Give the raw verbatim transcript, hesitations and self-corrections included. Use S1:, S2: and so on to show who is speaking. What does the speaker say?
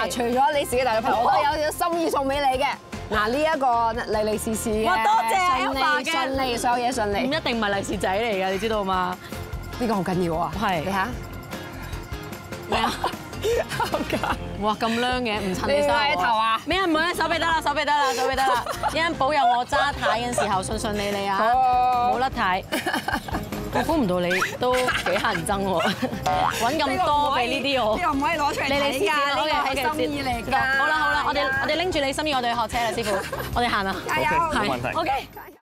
S1: 嗱，除咗你自己大女朋友，我都有有心意送俾你嘅。嗱，呢一個利利是是嘅，
S2: 哇多謝
S1: 順利
S2: Alpha 嘅
S1: 順利，所有嘢順
S2: 唔
S1: 利。
S2: 一定唔係利是仔嚟㗎，你知道嘛？
S1: 呢個好緊要啊！
S2: 係
S1: 你睇下
S2: 咩啊？哇咁靚嘅，唔襯你
S1: 你
S2: 衫
S1: 歪頭啊
S2: 咩啊？唔好啊，手臂得啦，手臂得啦，手臂得啦。一陣保佑我揸太嘅時候順順利利啊！
S1: 好
S2: 冇甩太。我估唔到你都幾乞人憎喎，揾咁多俾呢啲我。
S1: 呢個唔可以攞出嚟
S2: 你你試下，
S1: 呢個係心意嚟㗎。
S2: 好啦好啦，我哋我哋拎住你心意，我哋去學車啦，師傅，我哋行啦。
S1: 加油！
S3: 冇問題。
S2: OK。